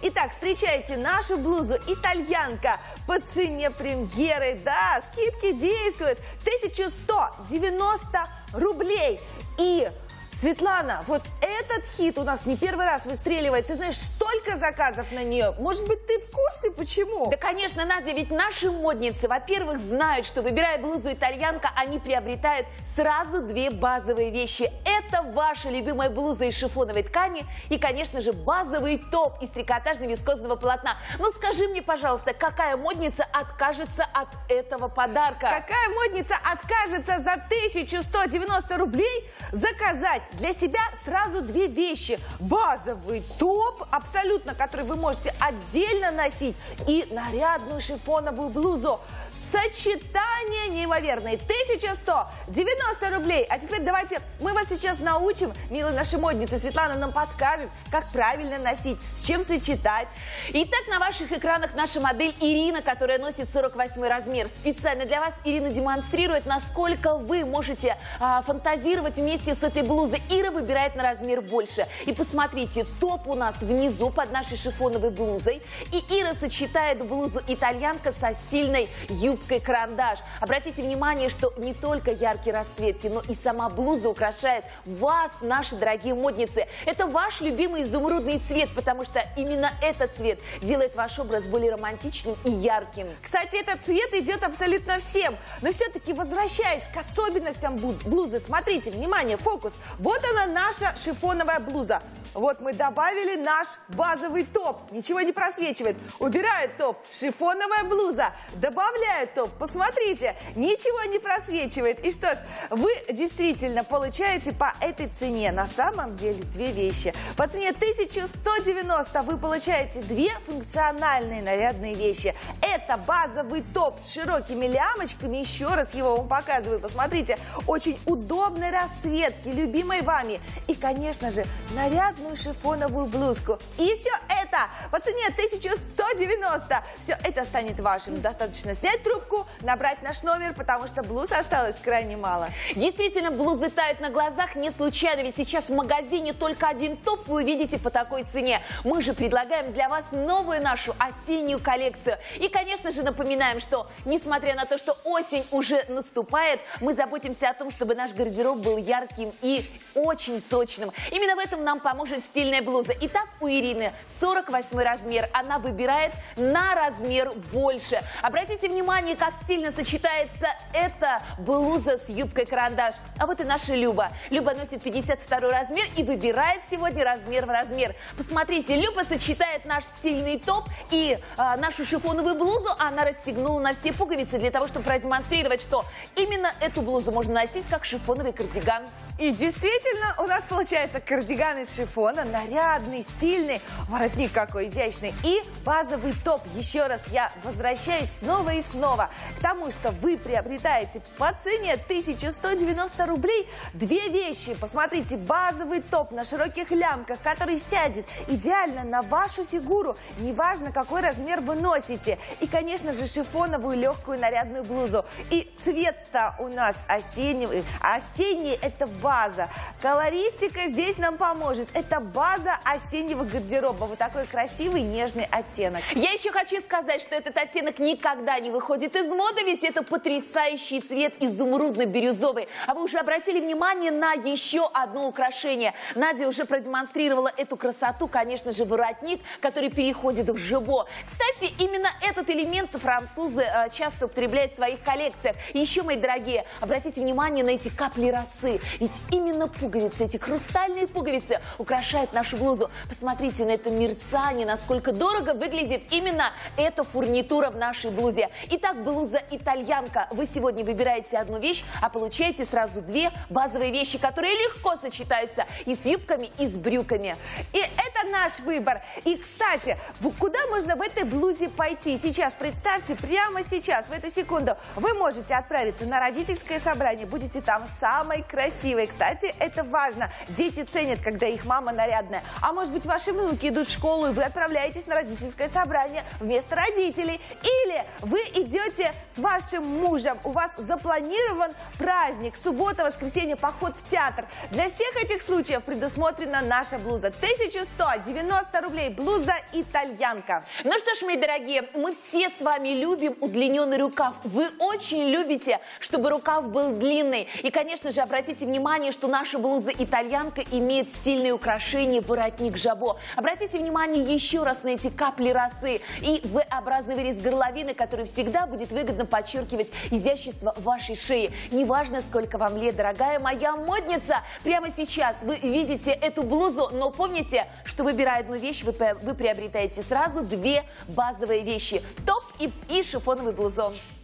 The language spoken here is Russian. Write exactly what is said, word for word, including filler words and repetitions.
Итак, встречайте нашу блузу «Итальянка» по цене премьеры. Да, скидки действуют. тысяча сто девяносто рублей. И... Светлана, вот этот хит у нас не первый раз выстреливает. Ты знаешь, столько заказов на нее. Может быть, ты в курсе, почему? Да, конечно, Надя, ведь наши модницы, во-первых, знают, что, выбирая блузу «Итальянка», они приобретают сразу две базовые вещи. Это ваша любимая блуза из шифоновой ткани и, конечно же, базовый топ из трикотажно-вискозного полотна. Ну, скажи мне, пожалуйста, какая модница откажется от этого подарка? Какая модница откажется за тысячу сто девяносто рублей заказать для себя сразу две вещи? Базовый топ, абсолютно, который вы можете отдельно носить, и нарядную шифоновую блузу. Сочетание неимоверное. тысяча сто девяносто рублей. А теперь давайте мы вас сейчас научим, милые наши модницы. Светлана нам подскажет, как правильно носить, с чем сочетать. Итак, на ваших экранах наша модель Ирина, которая носит сорок восьмой размер. Специально для вас Ирина демонстрирует, насколько вы можете а, фантазировать вместе с этой блузой. Ира выбирает на размер больше. И посмотрите, топ у нас внизу под нашей шифоновой блузой. И Ира сочетает блузу «Итальянка» со стильной юбкой-карандаш. Обратите внимание, что не только яркие расцветки, но и сама блуза украшает вас, наши дорогие модницы. Это ваш любимый изумрудный цвет, потому что именно этот цвет делает ваш образ более романтичным и ярким. Кстати, этот цвет идет абсолютно всем. Но все-таки, возвращаясь к особенностям блузы, смотрите, внимание, фокус. Вот она, наша шифоновая блуза. Вот мы добавили наш базовый топ. Ничего не просвечивает. Убирают топ. Шифоновая блуза. Добавляют топ. Посмотрите. Ничего не просвечивает. И что ж, вы действительно получаете по этой цене на самом деле две вещи. По цене тысяча сто девяносто вы получаете две функциональные нарядные вещи. Это базовый топ с широкими лямочками. Еще раз его вам показываю. Посмотрите. Очень удобной расцветки, любимой вами. И, конечно же, нарядный шифоновую блузку. И все это по цене тысяча сто девяносто. Все это станет вашим. Достаточно снять трубку, набрать наш номер, потому что блуз осталось крайне мало. Действительно, блузы тают на глазах не случайно, ведь сейчас в магазине только один топ вы увидите по такой цене. Мы же предлагаем для вас новую нашу осеннюю коллекцию. И, конечно же, напоминаем, что, несмотря на то, что осень уже наступает, мы заботимся о том, чтобы наш гардероб был ярким и очень сочным. Именно в этом нам поможет стильная блуза. Итак, у Ирины сорок восьмой размер. Она выбирает на размер больше. Обратите внимание, как стильно сочетается эта блуза с юбкой-карандаш. А вот и наша Люба. Люба носит пятьдесят второй размер и выбирает сегодня размер в размер. Посмотрите, Люба сочетает наш стильный топ и а, нашу шифоновую блузу. Она расстегнула на все пуговицы для того, чтобы продемонстрировать, что именно эту блузу можно носить как шифоновый кардиган. И действительно, у нас получается кардиган из шифона, нарядный, стильный, воротник какой изящный и базовый топ. Еще раз я возвращаюсь снова и снова к тому, что вы приобретаете по цене тысяча сто девяносто рублей две вещи. Посмотрите, базовый топ на широких лямках, который сядет идеально на вашу фигуру, неважно, какой размер вы носите. И, конечно же, шифоновую легкую нарядную блузу. И цвет-то у нас осенний, осенний это базовый. База. Колористика здесь нам поможет. Это база осеннего гардероба. Вот такой красивый нежный оттенок. Я еще хочу сказать, что этот оттенок никогда не выходит из моды, ведь это потрясающий цвет изумрудно-бирюзовый. А вы уже обратили внимание на еще одно украшение. Надя уже продемонстрировала эту красоту, конечно же, воротник, который переходит в жабо. Кстати, именно этот элемент французы э, часто употребляют в своих коллекциях. И еще, мои дорогие, обратите внимание на эти капли росы. Ведь именно пуговицы, эти хрустальные пуговицы украшают нашу блузу. Посмотрите на это мерцание, насколько дорого выглядит именно эта фурнитура в нашей блузе. Итак, блуза «Итальянка». Вы сегодня выбираете одну вещь, а получаете сразу две базовые вещи, которые легко сочетаются и с юбками, и с брюками. И это наш выбор. И, кстати, куда можно в этой блузе пойти? Сейчас, представьте, прямо сейчас, в эту секунду, вы можете отправиться на родительское собрание. Будете там самой красивой. Кстати, это важно. Дети ценят, когда их мама нарядная. А может быть, ваши внуки идут в школу выходной вы отправляетесь на родительское собрание вместо родителей. Или вы идете с вашим мужем, у вас запланирован праздник, суббота, воскресенье, поход в театр. Для всех этих случаев предусмотрена наша блуза. тысяча сто девяносто рублей. Блуза итальянка. Ну что ж, мои дорогие, мы все с вами любим удлиненный рукав. Вы очень любите, чтобы рукав был длинный. И, конечно же, обратите внимание, что наша блуза итальянка имеет стильные украшения, воротник жабо. Обратите внимание еще раз на эти капли росы и V-образный вырез горловины, который всегда будет выгодно подчеркивать изящество вашей шеи. Неважно, сколько вам лет, дорогая моя модница, прямо сейчас вы видите эту блузу, но помните, что, выбирая одну вещь, вы, вы приобретаете сразу две базовые вещи – топ и, и шифоновый блузон.